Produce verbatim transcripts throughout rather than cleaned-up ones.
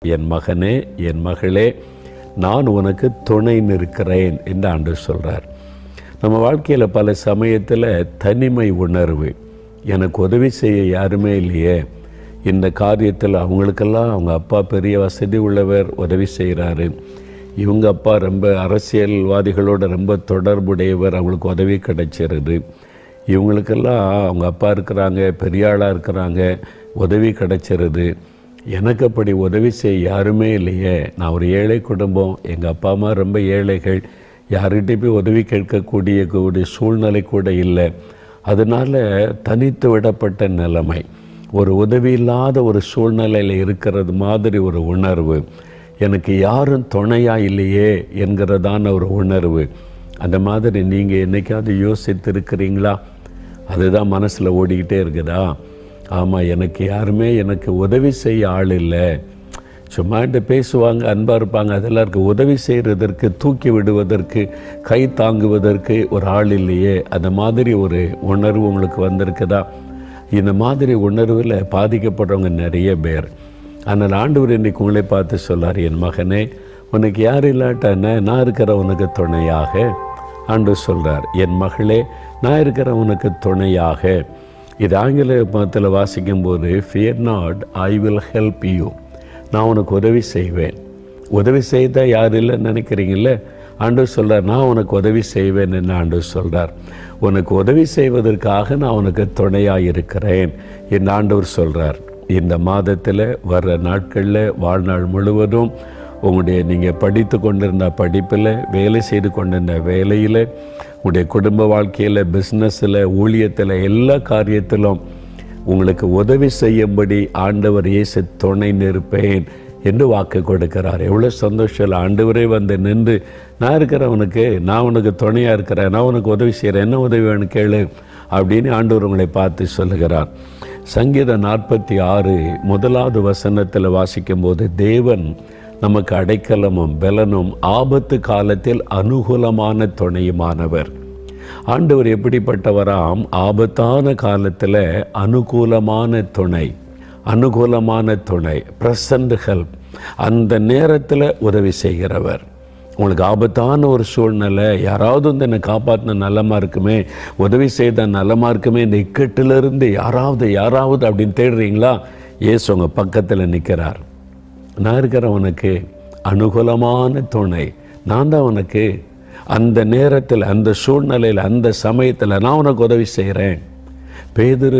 என் மகனே, என் மகளே, நான் உனக்கு துணை நிற்கிறேன் என்று ஆண்டவர் சொல்கிறார். நம்ம வாழ்க்கையில் பல சமயத்தில் தனிமை உணர்வு, எனக்கு உதவி செய்ய யாருமே இல்லையே, இந்த காரியத்தில் அவங்களுக்கெல்லாம் அவங்க அப்பா பெரிய வசதி உள்ளவர் உதவி செய்கிறாரு, இவங்க அப்பா ரொம்ப அரசியல்வாதிகளோட ரொம்ப தொடர்புடையவர் அவங்களுக்கு உதவி கிடைச்சிருது, இவங்களுக்கெல்லாம் அவங்க அப்பா இருக்கிறாங்க, பெரிய ஆளாக இருக்கிறாங்க, உதவி கிடைச்சிருது, எனக்கு அப்படி உதவி செய்ய யாருமே இல்லையே, நான் ஒரு ஏழை குடும்பம், எங்கள் அப்பா அம்மா ரொம்ப ஏழைகள், யார்கிட்ட போய் உதவி கேட்கக்கூடிய கூடிய சூழ்நிலை கூட இல்லை, அதனால் தனித்து விடப்பட்ட நிலைமை, ஒரு உதவி இல்லாத ஒரு சூழ்நிலையில் இருக்கிறது மாதிரி ஒரு உணர்வு, எனக்கு யாரும் துணையாக இல்லையே என்கிறதான ஒரு உணர்வு. அந்த மாதிரி நீங்கள் என்றைக்காவது யோசித்திருக்கிறீங்களா? அதுதான் மனசில் ஓடிக்கிட்டே இருக்குதா? ஆமாம், எனக்கு யாருமே எனக்கு உதவி செய்ய ஆள் இல்லை, சும்மாட்டு பேசுவாங்க, அன்பாக இருப்பாங்க, அதெல்லாம் இருக்குது, உதவி செய்கிறதற்கு, தூக்கி விடுவதற்கு, கை தாங்குவதற்கு ஒரு ஆள் இல்லையே, அந்த மாதிரி ஒரு உணர்வு உங்களுக்கு வந்திருக்குதா? இந்த மாதிரி உணர்வில் பாதிக்கப்படுறவங்க நிறைய பேர். ஆனால் ஆண்டவர் இன்றைக்கு உங்களை பார்த்து சொல்லார், என் மகனே, உனக்கு யார் இல்லாட்டானே நான் இருக்கிற உனக்கு துணையாக. ஆண்டவர் சொல்கிறார், என் மகளே, நான் இருக்கிற உனக்கு துணையாக. இது ஆங்கில மதத்தில் வாசிக்கும்போது, fear not, I will help you, நான் உனக்கு உதவி செய்வேன். உதவி செய்தால் யார் இல்லைன்னு நினைக்கிறீங்களே, ஆண்டவர் சொல்கிறார், நான் உனக்கு உதவி செய்வேன் என்று ஆண்டவர் சொல்கிறார். உனக்கு உதவி செய்வதற்காக நான் உனக்கு துணையாக இருக்கிறேன் என்று ஆண்டவர் சொல்கிறார். இந்த மாதத்தில் வர்ற நாட்களில் வாழ்நாள் முழுவதும் உங்களுடைய நீங்கள் படித்து கொண்டிருந்த படிப்பில், வேலை செய்து கொண்டிருந்த வேலையில், உங்களுடைய குடும்ப வாழ்க்கையில், பிஸ்னஸில், ஊழியத்தில், எல்லா காரியத்திலும் உங்களுக்கு உதவி செய்யும்படி ஆண்டவர் இயேசு துணை நிற்பேன் என்று வாக்கு கொடுக்கிறார். எவ்வளோ சந்தோஷம்! ஆண்டவரே வந்து நின்று, நான் இருக்கிறவனுக்கு, நான் உனக்கு துணையாக இருக்கிறேன், நான் உனக்கு உதவி செய்கிறேன், என்ன உதவி வேணும் கேளு அப்படின்னு ஆண்டவர் உங்களை பார்த்து சொல்லுகிறார். சங்கீதம் நாற்பத்தி ஆறு முதலாவது வசனத்தில் வாசிக்கும்போது, தேவன் நமக்கு அடைக்கலமும் பலனும் ஆபத்து காலத்தில் அனுகூலமான துணையுமானவர். ஆண்டவர் எப்படிப்பட்டவராம்? ஆபத்தான காலத்தில் அனுகூலமான துணை, அனுகூலமான துணை, ப்ரெசன்ட் ஹெல்ப், அந்த நேரத்தில் உதவி செய்கிறவர். உங்களுக்கு ஆபத்தான ஒரு சூழ்நிலை, யாராவது வந்து என்னை காப்பாற்றின நலமாக இருக்குமே, உதவி செய்த நலமாக இருக்குமே, இந்த இக்கட்டிலிருந்து யாராவது யாராவது அப்படின்னு தேடுறீங்களா? இயேசு உங்கள் பக்கத்தில் நிற்கிறார். நான் இருக்கிற உனக்கு அனுகூலமான துணை, நான் தான் உனக்கு அந்த நேரத்தில், அந்த சூழ்நிலையில், அந்த சமயத்தில் நான் உனக்கு உதவி செய்கிறேன். பேதுரு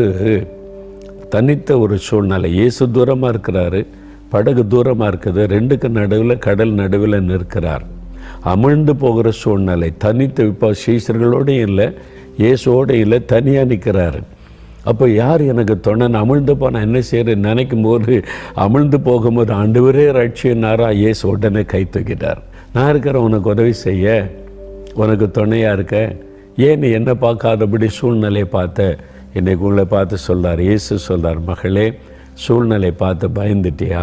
தனித்த ஒரு சூழ்நிலை, இயேசு தூரமாக இருக்கிறாரு, படகு தூரமாக இருக்குது, ரெண்டுக்கு நடுவில், கடல் நடுவில் நிற்கிறார். அமிழ்ந்து போகிற சூழ்நிலை, தனித்து, இப்போ சீசர்களோடையும் இல்லை, இயேசுவோடு இல்லை, தனியாக நிற்கிறாரு. அப்போ யார் எனக்கு துணை? அமிழ்ந்து போனால் என்ன செய்யறது நினைக்கும் போது, அமிழ்ந்து போகும்போது ஆண்டவரே ரட்சினாரா, இயேசு உடனே கை தூக்கிட்டார். நான் இருக்கிற உனக்கு உதவி செய்ய, உனக்கு துணையாக இருக்க, ஏன் நீ என்ன பார்க்காதபடி சூழ்நிலையை பார்த்த? இன்றைக்கு உங்களை பார்த்து சொல்கிறார், இயேசு சொல்கிறார், மகளே, சூழ்நிலை பார்த்து பயந்துட்டியா?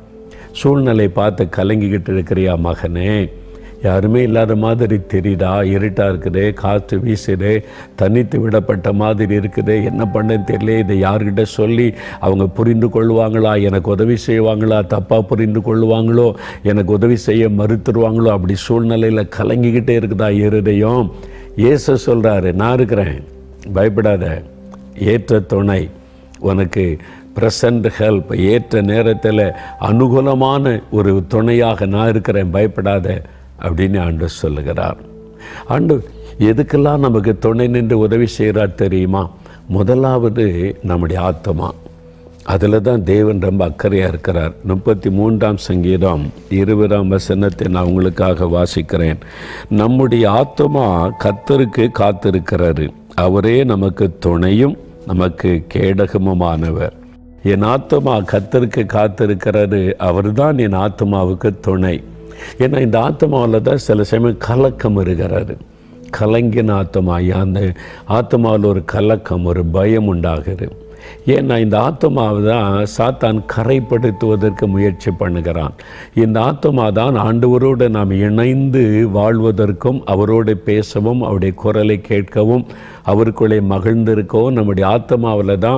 சூழ்நிலை பார்த்து கலங்கிக்கிட்டு இருக்கிறியா மகனே? யாருமே இல்லாத மாதிரி தெரியுதா? இருட்டாக இருக்குது, காற்று வீசுது, தனித்து விடப்பட்ட மாதிரி இருக்குது, என்ன பண்ண தெரியல, இதை யார்கிட்ட சொல்லி அவங்க புரிந்து கொள்வாங்களா, எனக்கு உதவி செய்வாங்களா, தப்பாக புரிந்து கொள்வாங்களோ, எனக்கு உதவி செய்ய மறுத்துருவாங்களோ, அப்படி சூழ்நிலையில் கலங்கிக்கிட்டே இருக்குதா இருதயம்? இயேசு சொல்கிறாரு, நான் இருக்கிறேன், பயப்படாத, ஏற்ற துணை உனக்கு, ப்ரெசன்ட் ஹெல்ப், ஏற்ற நேரத்தில் அனுகூலமான ஒரு துணையாக நான் இருக்கிறேன், பயப்படாத அப்படின்னு ஆண்டவர் சொல்லுகிறார். ஆண்டவர் எதுக்கெல்லாம் நமக்கு துணை நின்று உதவி செய்கிறார் தெரியுமா? முதலாவது நம்முடைய ஆத்மா, அதில் தான் தேவன் ரொம்ப அக்கறையாக இருக்கிறார். முப்பத்தி மூன்றாம் சங்கீதம் இருபதாம் வசனத்தை நான் உங்களுக்காக வாசிக்கிறேன். நம்முடைய ஆத்மா கர்த்தருக்கு காத்திருக்கிறாரு, அவரே நமக்கு துணையும் நமக்கு கேடகமுமானவர். என் ஆத்மா கர்த்தருக்கு காத்திருக்கிறாரு, அவர் தான் என் ஆத்மாவுக்கு துணை. ஏன்னா இந்த ஆத்மாவில் தான் சில சமயம் கலக்கம் இருக்கிறாரு. கலங்கின ஆத்மா, அந்த ஆத்மாவில் ஒரு கலக்கம், ஒரு பயம் உண்டாகிறது. ஏன்னா இந்த ஆத்மாவை தான் சாத்தான் கரைப்படுத்துவதற்கு முயற்சி பண்ணுகிறான். இந்த ஆத்மா தான் ஆண்டவரோடு நாம் இணைந்து வாழ்வதற்கும், அவரோடு பேசவும், அவருடைய குரலை கேட்கவும், அவருக்குள்ளே மகிழ்ந்திருக்கவும், நம்முடைய ஆத்மாவில் தான்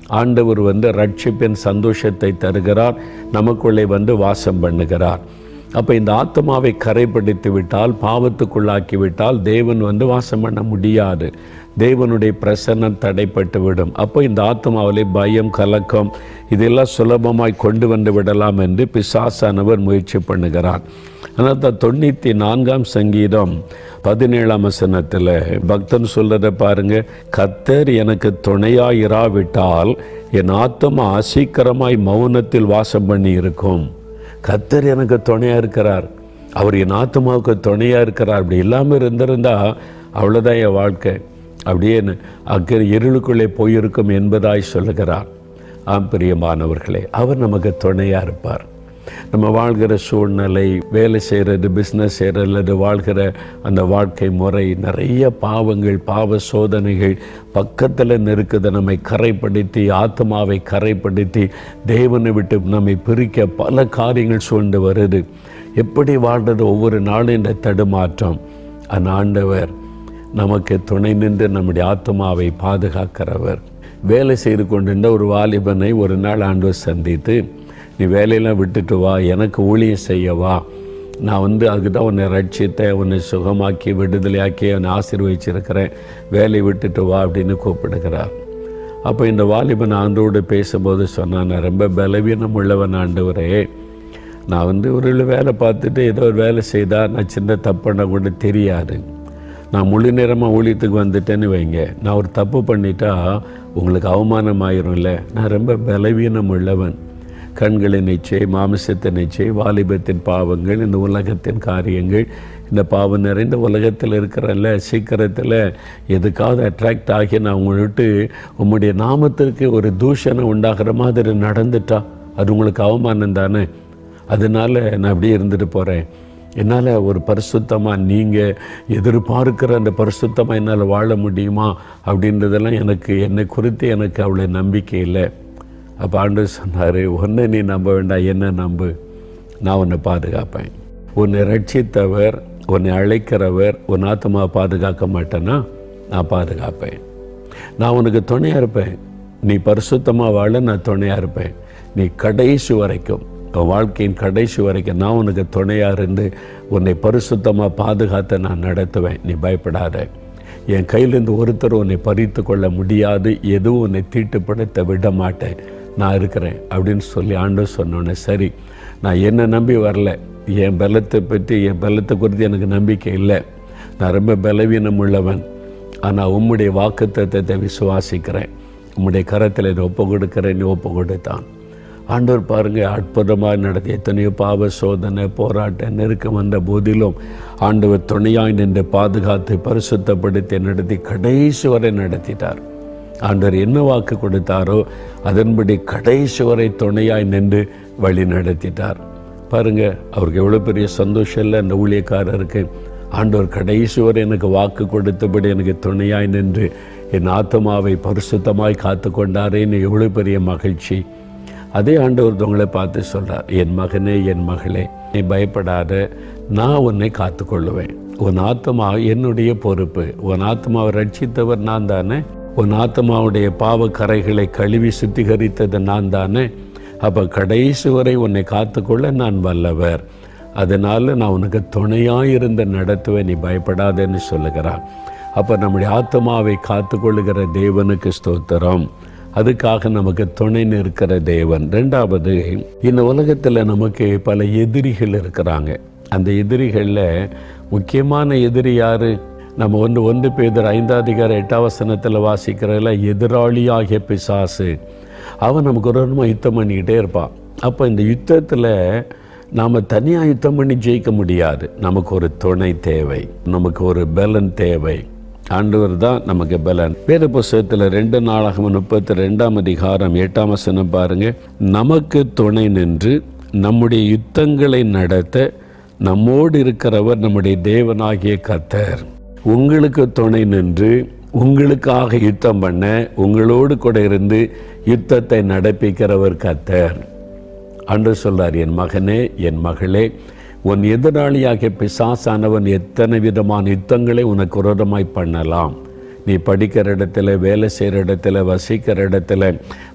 ஆண்டவர் வந்து ரட்சிப்பின் சந்தோஷத்தை தருகிறார், நமக்குள்ளே வந்து வாசம் பண்ணுகிறார். அப்போ இந்த ஆத்மாவை கரைப்படுத்தி விட்டால், பாவத்துக்குள்ளாக்கி விட்டால் தேவன் வந்து வாசம் பண்ண முடியாது. தேவனுடைய பிரசன்னம் தடைப்பட்டு விடும். அப்போ இந்த ஆத்மாவிலே பயம், கலக்கம் இதெல்லாம் சுலபமாய் கொண்டு வந்து விடலாம் என்று பிசாசானவர் முயற்சி பண்ணுகிறார். ஆனால் தான் தொண்ணூற்றி நான்காம் சங்கீதம் பதினேழாம் வசனத்தில் பக்தன் சொல்றதை பாருங்க, கர்த்தர் எனக்கு துணையாயிராவிட்டால் என் ஆத்மா சீக்கிரமாய் மௌனத்தில் வாசம் பண்ணி இருக்கும். கர்த்தர் எனக்கு துணையாக இருக்கிறார், அவர் என் ஆத்மாவுக்கு துணையாக இருக்கிறார். அப்படி இல்லாமல் இருந்திருந்தா அவ்வளோதான் என் வாழ்க்கை, அப்படியே அக்கறை இருளுக்குள்ளே போயிருக்கும் என்பதாய் சொல்லுகிறார். ஆம் பிரியமானவர்களே, அவர் நமக்கு துணையாக இருப்பார். நம்ம வாழ்கிற சூழ்நிலை, வேலை செய்கிறது, பிஸ்னஸ் செய்கிறது, அல்லது வாழ்கிற அந்த வாழ்க்கை முறை, நிறைய பாவங்கள், பாவ சோதனைகள் பக்கத்தில் நெருக்குது. நம்மை கரைப்படுத்தி, ஆத்மாவை கரைப்படுத்தி தேவனை விட்டு நம்மை பிரிக்க பல காரியங்கள் சூழ்ந்து வருது. எப்படி வாழ்றது ஒவ்வொரு நாளும் இந்த தடுமாற்றம். அந்த ஆண்டவர் நமக்கு துணை நின்று நம்முடைய ஆத்மாவை பாதுகாக்கிறவர். வேலை செய்து கொண்டிருந்த ஒரு வாலிபனை ஒரு நாள் ஆண்டவர் சந்தித்து, நீ வேலையெல்லாம் விட்டுட்டு வா, எனக்கு ஊழியம் செய்யவா, நான் வந்து அதுக்கு தான் உன்னை ரட்சித்த, உன்னை சுகமாக்கி விடுதலையாக்கி உன்னை ஆசீர்வதிச்சிருக்கிறேன், வேலையை விட்டுட்டு வா அப்படின்னு கூப்பிடுகிறார். அப்போ இந்த வாலிபன் ஆண்டோடு பேசும்போது சொன்னான், நான் ரொம்ப பலவீனம் உள்ளவன் ஆண்டவரே, நான் வந்து ஒரு வேலை பார்த்துட்டு ஏதோ ஒரு வேலை செய்தால் நான் சின்ன தப்புன்னா கூட தெரியாது, நான் முழு நேரமாக ஊழியத்துக்கு வந்துட்டேன்னு வைங்க, நான் ஒரு தப்பு பண்ணிட்டா உங்களுக்கு அவமானம் ஆயிரும்ல, நான் ரொம்ப பலவீனம் உள்ளவன், கண்களின் நிச்சை, மாமிசத்தின் நிச்சை, வாலிபத்தின் பாவங்கள், இந்த உலகத்தின் காரியங்கள், இந்த பாவம் நிறைந்த உலகத்தில் இருக்கிறல்ல, சீக்கிரத்தில் எதுக்காவது அட்ராக்ட் ஆகி நான் உங்களை விட்டு உங்களுடைய நாமத்திற்கு ஒரு தூஷணம் உண்டாகிற மாதிரி நடந்துட்டா அது உங்களுக்கு அவமானம் தானே, அதனால் நான் அப்படியே இருந்துட்டு போகிறேன், என்னால் ஒரு பரிசுத்தமாக நீங்கள் எதிர்பார்க்கிற அந்த பரிசுத்தமாக என்னால் வாழ முடியுமா அப்படின்றதெல்லாம் எனக்கு என்னை குறித்து எனக்கு அவ்வளோ நம்பிக்கை இல்லை. அப்போ ஆண்டவர் சொன்னார், உன்னை நீ நம்ப வேண்டாம், என்ன நம்பு, நான் உன்னை பாதுகாப்பேன். உன்னை ரட்சித்தவர், உன்னை அழைக்கிறவர் உன் ஆத்மா பாதுகாக்க மாட்டேன்னா நான் பாதுகாப்பேன். நான் உனக்கு துணையாக இருப்பேன், நீ பரிசுத்தமாக வாழ நான் துணையாக இருப்பேன். நீ கடைசி வரைக்கும், உன் வாழ்க்கையின் கடைசி வரைக்கும் நான் உனக்கு துணையாக இருந்து உன்னை பரிசுத்தமாக பாதுகாத்த நான் நடத்துவேன், நீ பயப்படாத. என் கையிலேருந்து ஒருத்தர் உன்னை பறித்து கொள்ள முடியாது, எதுவும் உன்னை தீட்டுப்படுத்த விட மாட்டேன், நான் இருக்கிறேன் அப்படின்னு சொல்லி ஆண்டவர் சொன்னோன்னே, சரி நான் என்னை நம்பி வரல, என் பலத்தை பற்றி என் பலத்தை குறித்து எனக்கு நம்பிக்கை இல்லை, நான் ரொம்ப பலவீனம் உள்ளவன், ஆனால் உம்முடைய வாக்குத்தத்தத்தை விசுவாசிக்கிறேன், உம்முடைய கரத்தில் என்னை ஒப்பு கொடுக்கிறேன், ஒப்பு கொடுத்தான். ஆண்டவர் பாருங்கள் அற்புதமாக நடத்தி, எத்தனையோ பாவ சோதனை போராட்ட நெருக்கம் வந்த போதிலும் ஆண்டவர் துணையாய் நின்று பாதுகாத்து பரிசுத்தப்படுத்தி நடத்தி கடைசி வரை நடத்திட்டார். ஆண்டவர் என்ன வாக்கு கொடுத்தாரோ அதன்படி கடைசி வரை துணையாய் நின்று வழி நடத்திட்டார். பாருங்கள் அவருக்கு எவ்வளோ பெரிய சந்தோஷம் இல்லை அந்த ஊழியக்காரருக்கு. ஆண்டவர் கடைசி வரை எனக்கு வாக்கு கொடுத்தபடி எனக்கு துணையாய் நின்று என் ஆத்மாவை பரிசுத்தமாய் காத்து கொண்டாரேன்னு எவ்வளோ பெரிய மகிழ்ச்சி. அதே ஆண்டவர் உங்களை பார்த்து சொல்கிறார், என் மகனே, என் மகளே, நீ பயப்படாத, நான் உன்னை காத்து கொள்ளுவேன். உன் ஆத்மா என்னுடைய பொறுப்பு. உன் ஆத்மாவை ரட்சித்தவர் நான் தானே, உன் ஆத்மாவுடைய பாவ கரைகளை கழுவி சுத்திகரித்தது நான் தானே, அப்போ கடைசி வரை உன்னை காத்துக்கொள்ள நான் வல்லவர், அதனால் நான் உனக்கு துணையாயிருந்து நடத்துவேன், நீ பயப்படாதேன்னு சொல்லுகிறான். அப்போ நம்முடைய ஆத்மாவை காத்து கொள்ளுகிற தேவனுக்கு ஸ்தோத்திரம். அதுக்காக நமக்கு துணை நிற்கிற தேவன். ரெண்டாவது, இந்த உலகத்தில் நமக்கு பல எதிரிகள் இருக்கிறாங்க. அந்த எதிரிகளில் முக்கியமான எதிரி யார்? நம்ம ஒன்று ஒன்று பேதர் ஐந்தாம் அதிகாரம் எட்டாம் வசனத்தில் வாசிக்கிறதில்ல, எதிராளியாகிய பிசாசு. அவன் நமக்கு ஒரு விதமாக யுத்தம் பண்ணிக்கிட்டே இருப்பான். அப்போ இந்த யுத்தத்தில் நாம் தனியாக யுத்தம் பண்ணி ஜெயிக்க முடியாது. நமக்கு ஒரு துணை தேவை, நமக்கு ஒரு பலன் தேவை. ஆண்டவர் தான் நமக்கு பலன். வேத புஸ்தகத்தில் ரெண்டு நாளாகமம் முப்பத்தி ரெண்டாம் அதிகாரம் எட்டாம் வசனம் பாருங்க, நமக்கு துணை நின்று நம்முடைய யுத்தங்களை நடத்த நம்மோடு இருக்கிறவர் நம்முடைய தேவனாகிய கர்த்தர். உங்களுக்கு துணை நின்று உங்களுக்காக யுத்தம் பண்ண உங்களோடு கூட இருந்து யுத்தத்தை நடப்பிக்கிறவர் கர்த்தர். ஆண்டவர் சொல்றார், என் மகனே, என் மகளே, உன் எதிராளியாகிய பிசாசானவன் எத்தனை விதமான யுத்தங்களை உனக்கு விரோதமாய் பண்ணலாம். நீ படிக்கிற இடத்துல, வேலை செய்கிற இடத்துல, வசிக்கிற இடத்துல,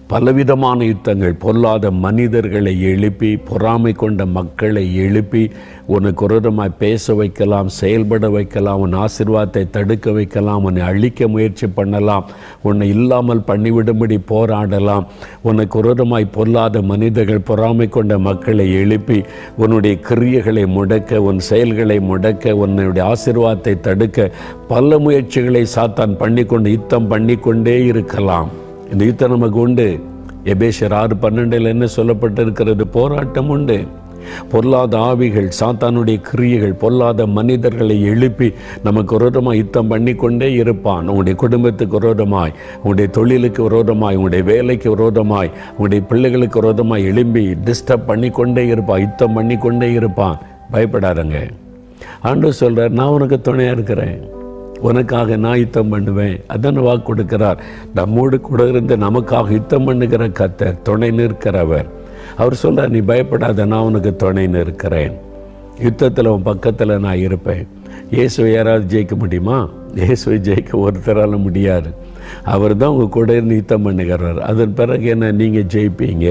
பலவிதமான யுத்தங்கள், பொல்லாத மனிதர்களை எழுப்பி, பொறாமை கொண்ட மக்களை எழுப்பி உனக்கு விரோதமாய் பேச வைக்கலாம், செயல்பட வைக்கலாம், உன் ஆசீர்வாதத்தை தடுக்க வைக்கலாம், உன்னை அழிக்க முயற்சி பண்ணலாம், உன்னை இல்லாமல் பண்ணிவிடும்படி போராடலாம். உனக்கு விரோதமாய் பொல்லாத மனிதர்கள், பொறாமை கொண்ட மக்களை எழுப்பி உன்னுடைய கிரியைகளை முடக்க, உன் செயல்களை முடக்க, உன்னுடைய ஆசீர்வாதத்தை தடுக்க பல முயற்சிகளை சாத்தான் பண்ணிக்கொண்டு யுத்தம் பண்ணிக்கொண்டே இருக்கலாம். இந்த யுத்தம் நமக்கு உண்டு. எபேசியர் ஆறு பன்னெண்டில் என்ன சொல்லப்பட்டிருக்கிறது? போராட்டம் உண்டு. பொல்லாத ஆவிகள், சாத்தானுடைய கிரியைகள், பொல்லாத மனிதர்களை எழுப்பி நமக்கு விரோதமாய் யுத்தம் பண்ணிக்கொண்டே இருப்பான். உங்களுடைய குடும்பத்துக்கு விரோதமாய், உங்களுடைய தொழிலுக்கு விரோதமாய், உங்களுடைய வேலைக்கு விரோதமாய், உங்களுடைய பிள்ளைகளுக்கு விரோதமாய் எழும்பி டிஸ்டர்ப் பண்ணிக்கொண்டே இருப்பான், யுத்தம் பண்ணிக்கொண்டே இருப்பான். பயப்படாதங்க. ஆண்டவர் சொல்றார், நான் உனக்கு துணையாக இருக்கிறேன், உனக்காக நான் யுத்தம் பண்ணுவேன். அதான் வாக்கு கொடுக்கிறார். நம்மோடு கூட இருந்து நமக்காக யுத்தம் பண்ணுகிற கர்த்தர், துணை நிற்கிறவர். அவர் சொல்கிறார், நீ பயப்படாத, நான் உனக்கு துணை நிற்கிறேன். யுத்தத்தில் உன் பக்கத்தில் நான் இருப்பேன். இயேசுவை யாராவது ஜெயிக்க முடியுமா? இயேசுவை ஜெயிக்க ஒருத்தரால் முடியாது. அவர் தான் உங்கள் கூட இருந்து யுத்தம் பண்ணுகிறார். அதன் பிறகு என்ன? நீங்கள் ஜெயிப்பீங்க.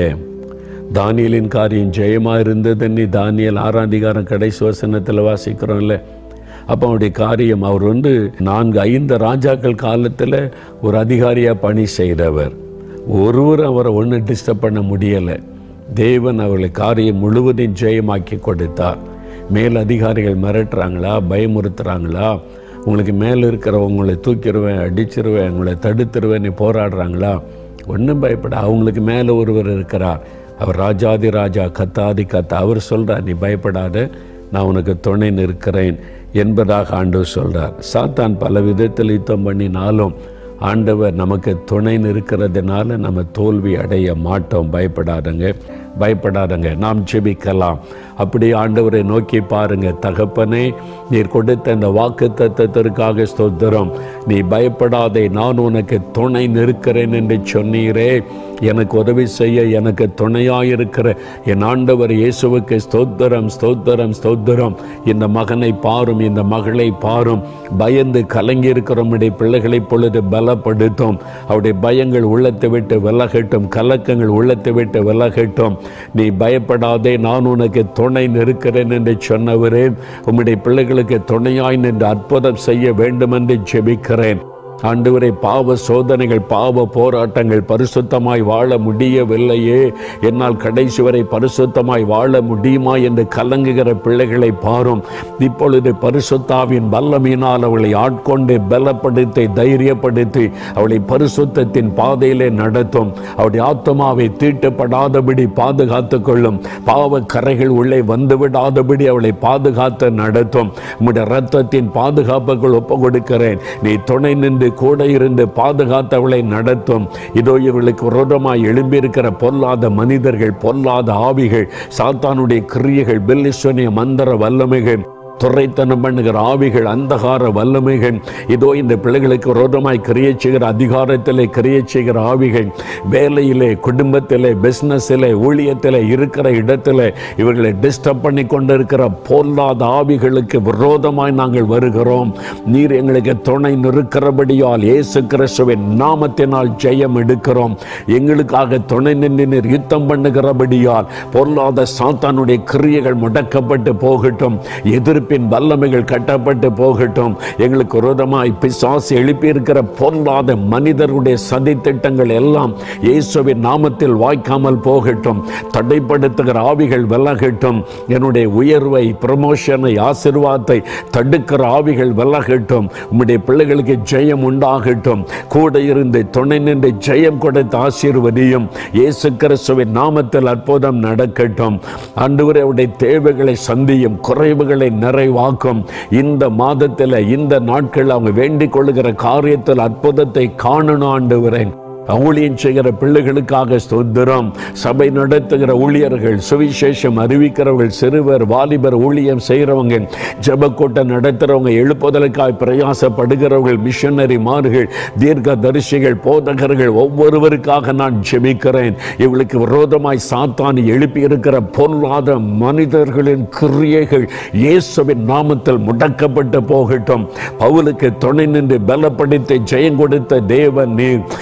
தானியலின் காரியம் ஜெயமாக இருந்ததுன்னு தானியல் ஆறாம் அதிகாரம் கடைசி வசனத்தில் வாசிக்கிறோம்ல. அப்போ அவருடைய காரியம், அவர் வந்து நான்கு ஐந்து ராஜாக்கள் காலத்தில் ஒரு அதிகாரியாக பணி செய்கிறவர். ஒருவர் அவரை ஒன்றும் டிஸ்டர்ப் பண்ண முடியலை. தேவன் அவர்களை காரியம் முழுவதையும் ஜெயமாக்கி கொடுத்தார். மேல் அதிகாரிகள் மிரட்டுறாங்களா, பயமுறுத்துறாங்களா, உங்களுக்கு மேலே இருக்கிறவங்களை தூக்கிடுவேன், அடிச்சிருவேன், உங்களை தடுத்துருவேன் போராடுறாங்களா? ஒன்றும் பயப்பட. அவங்களுக்கு மேலே ஒருவர் இருக்கிறார். அவர் ராஜாதி ராஜா, கத்தாதி கத்தா. அவர் சொல்கிறார், நீ பயப்படாத, நான் உனக்கு துணை நிற்கிறேன் என்பதாக ஆண்டவர் சொல்கிறார். சாத்தான் பல விதத்தில் யுத்தம் பண்ணினாலும் ஆண்டவர் நமக்கு துணை நிற்கிறதுனால நம்ம தோல்வி அடைய மாட்டோம். பயப்படாதங்க, பயப்படாதங்க. நாம் ஜெபிக்கலாம். அப்படி ஆண்டவரை நோக்கி பாருங்க. தகப்பனே, நீர் கொடுத்த இந்த வாக்கு தத்தத்திற்காக ஸ்தோத்திரம். நீ பயப்படாதே, நான் உனக்கு துணை நிற்கிறேன் என்று சொன்னீரே. எனக்கு உதவி செய்ய எனக்கு துணையாயிருக்கிற என் ஆண்டவர் இயேசுவுக்கு ஸ்தோத்திரம், ஸ்தோத்திரம், ஸ்தோத்திரம். இந்த மகனை பாரும், இந்த மகளை பாரும். பயந்து கலங்கி இருக்கிறவனுடைய பிள்ளைகளை பொழுது பலப்படுத்தும். அவருடைய பயங்கள் உள்ளத்தை விட்டு விலகட்டும், கலக்கங்கள் உள்ளத்தை விட்டு விலகட்டும். நீ பயப்படாதே, நான் உனக்கு துணை நிற்கிறேன் என்று சொன்னவரே, உம்முடைய பிள்ளைகளுக்கு துணையாய் நின்று அற்புதம் செய்ய வேண்டும் என்று ஜெபிக்கிறேன். ஆண்டவரே, பாவ சோதனைகள், பாவ போராட்டங்கள், பரிசுத்தமாய் வாழ முடியவில்லையே, என்னால் கடைசி வரை பரிசுத்தமாய் வாழ முடியுமா என்று கலங்குகிற பிள்ளைகளை பாரும். இப்பொழுது பரிசுத்தாவின் வல்லமையினால் அவளை ஆட்கொண்டு பலப்படுத்தி, தைரியப்படுத்தி அவளை பரிசுத்தத்தின் பாதையிலே நடத்தும். அவளுடைய ஆத்மாவை தீட்டுப்படாதபடி பாதுகாத்து கொள்ளும். பாவ கரைகள் உள்ளே வந்துவிடாதபடி அவளை பாதுகாத்து நடத்தும். உம்முடைய இரத்தத்தின் பாதுகாப்புக்குள் ஒப்பு கொடுக்கிறேன். நீ துணை நின்று கூட இருந்து பாதுகாத்தவளை நடத்தும். இதோ இவர்களுக்கு விரோதமாய் எழும்பியிருக்கிற பொல்லாத மனிதர்கள், பொல்லாத ஆவிகள், சாத்தானுடைய கிரியைகள், பெல்லிஸ்வனிய மந்திர வல்லமைகள், துறைத்தனம் பண்ணுகிற ஆவிகள், அந்தகார வல்லமைகள், இதோ இந்த பிள்ளைகளுக்கு விரோதமாய் கிரியை செய்கிற அதிகாரத்திலே கிரியை செய்கிற ஆவிகள், வேலையிலே, குடும்பத்திலே, பிஸ்னஸிலே, ஊழியத்திலே, இருக்கிற இடத்துல இவர்களை டிஸ்டர்ப் பண்ணி கொண்டிருக்கிற பொல்லாத ஆவிகளுக்கு விரோதமாய் நாங்கள் வருகிறோம். நீர் எங்களுக்கு துணை நிற்கிறபடியால் இயேசு கிறிஸ்துவின் நாமத்தினால் ஜெயம் எடுக்கிறோம். எங்களுக்காக துணை நின்று யுத்தம் பண்ணுகிறபடியால் பொல்லாத சாத்தானுடைய கிரியைகள் முடக்கப்பட்டு போகட்டும். எதிர்ப்பு வல்லமைகள் கட்டப்பட்டு போகட்டும். எங்களுக்கு விரோதமாய் பிசாசு எழுப்பியிருக்கிற பொல்லாத மனிதருடைய சதி திட்டங்கள் எல்லாம் இயேசுவின் நாமத்தில் வாய்க்காமல் போகட்டும். தடைப்படுத்துகிற ஆவிகள் விலகட்டும். என்னுடைய உயர்வை, ப்ரமோஷனை, ஆசீர்வாதத்தை தடுக்கிற ஆவிகள் விலகட்டும். உம்முடைய பிள்ளைகளுக்கு ஜெயம் உண்டாகட்டும். கூட இருந்து துணை நின்று ஜெயம் கொடுத்த ஆசீர்வதியும். இயேசு கிறிஸ்துவின் நாமத்தில் அற்புதம் நடக்கட்டும். ஆண்டவரே, அவருடைய தேவைகளை சந்தியும், குறைவுகளை நிறைவாக்கும். இந்த மாதத்தில், இந்த நாட்கள் அவங்க வேண்டிக் கொள்ளுகிற காரியத்தில் அற்புதத்தை காணணும். ஆண்டவரே, ஊழியம் செய்கிற பிள்ளைகளுக்காக ஸ்தோத்திரம். சபை நடத்துகிற ஊழியர்கள், சுவிசேஷம் அறிவிக்கிறவர்கள், சிறுவர் வாலிபர் ஊழியம் செய்கிறவங்க, ஜெபக்கூட்டம் நடத்துகிறவங்க, எழுப்புதலுக்காய் பிரயாசப்படுகிறவர்கள், மிஷனரிமார்கள், தீர்க்க தரிசிகள், போதகர்கள், ஒவ்வொருவருக்காக நான் ஜெபிக்கிறேன். இவளுக்கு விரோதமாய் சாத்தானி எழுப்பி இருக்கிற பொல்லாத மனிதர்களின் கிரியைகள் இயேசுவின் நாமத்தில் முடக்கப்பட்டு போகட்டும். பவுலுக்கு துணை நின்று பலப்படுத்தி ஜெயம் கொடுத்த தேவன் நீர். இப்பொழுது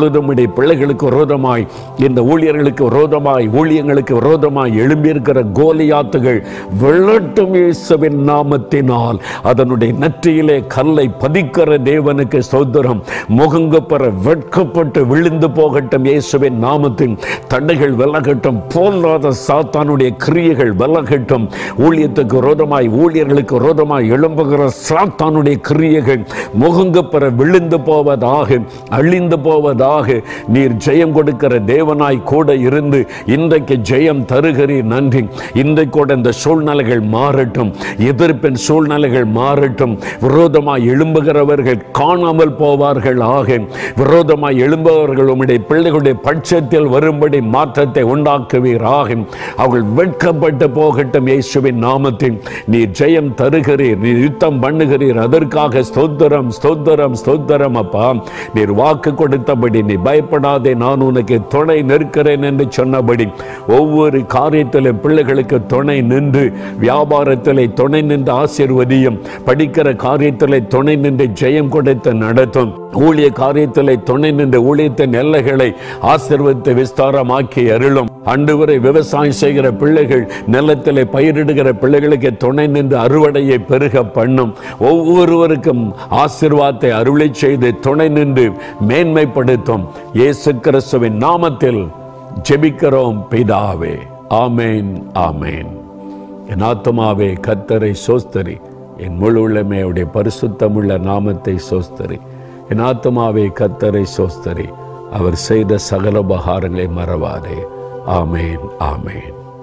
இப்பொழுதும் உம்முடைய பிள்ளைகளுக்கு விரோதமாய், இந்த ஊழியர்களுக்கு விரோதமாய், ஊழியங்களுக்கு விரோதமாய் எழும்பியிருக்கிற கோலியாத்துகள் விழட்டும் இயேசுவின் நாமத்தினால். அதனுடைய நெற்றியிலே கல்லை பதிக்கிற தேவனுக்கு ஸ்தோத்திரம். முகங்குப்புற வெட்கப்பட்டு விழுந்து போகட்டும் இயேசுவின் நாமத்தின். தடைகள் விலகட்டும், போலாத சாத்தானுடைய கிரியைகள் விலகட்டும். ஊழியத்துக்கு விரோதமாய், ஊழியர்களுக்கு விரோதமாய் எழும்புகிற சாத்தானுடைய கிரியைகள் முகங்குப்புற விழுந்து போவதாக, அழிந்து போவதாக. நீர் ஜெயம் கொடுக்கிற தேவனாய் கூட இருந்து இன்றைக்கு ஜெயம் தருகிறீர். நன்றி. இன்றைக்கு கூட இந்த சூழ்நிலைகள் மாறட்டும், எதிர்ப்பின் சூழ்நிலைகள் மாறட்டும். விரோதமாய் எழும்புகிறவர்கள் காணாமல் போவார்கள் ஆக, விரோதமாய் எழும்புபவர்கள் உம்முடைய பிள்ளைகளுடைய பட்சத்தில் வரும்படி மாற்றத்தை உண்டாக்குவீராக. அவர்கள் வெட்கப்பட்டு போகட்டும் இயேசுவின் நாமத்தில். நீர் ஜெயம் தருகிறீர், நீர் யுத்தம் பண்ணுகிறீர். அதற்காக ஸ்தோத்திரம், ஸ்தோத்திரம், ஸ்தோத்திரம் அப்பா. நீர் வாக்கு கொடுத்தபடி, நீ பயப்படாதே, நான் உனக்கு துணை நிற்கிறேன் என்று சொன்னபடி ஒவ்வொரு காரியத்திலும் பிள்ளைகளுக்கு துணை நின்று, வியாபாரத்திலே துணை நின்று ஆசீர்வதியும், படிக்கிற காரியத்திலே துணை நின்று ஜெயம் கொடுத்து நடத்தும், ஊழிய காரியத்திலே துணை நின்று ஊழியத்தின் எல்லைகளை ஆசீர்வதித்து விஸ்தாரமாக்கி அருளும். ஆண்டவரே, விவசாயம் செய்கிற பிள்ளைகள், நிலத்திலே பயிரிடுகிற பிள்ளைகளுக்கு துணை நின்று அறுவடையை பெருக பண்ணும். ஒவ்வொருவருக்கும் ஆசீர்வாதத்தை அருளை செய்து துணை நின்று மேன்மைப்படுத்தும். இயேசு கிறிஸ்துவின் நாமத்தில் ஜெபிக்கிறோம் பிதாவே. ஆமேன், ஆமேன். என் ஆத்துமாவே கர்த்தரை சோஸ்தரி, என் முழு உள்ளமே அவருடைய பரிசுத்தமுள்ள நாமத்தை சோஸ்தரி. என் ஆத்துமாவே கர்த்தரை சோஸ்தரி, அவர் செய்த சகல உபகாரங்களை மறவாதே. ஆமேன், ஆமேன்.